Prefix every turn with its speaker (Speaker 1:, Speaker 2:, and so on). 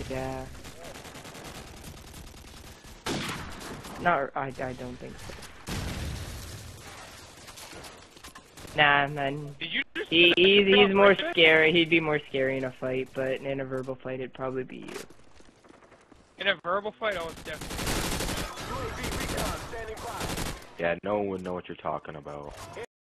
Speaker 1: Yeah. No, I don't think so. Nah, man. He's more scary. He'd be more scary in a fight, but in a verbal fight, it'd probably be you.
Speaker 2: In a verbal fight, oh, it's definitely.
Speaker 3: Yeah, no one would know what you're talking about.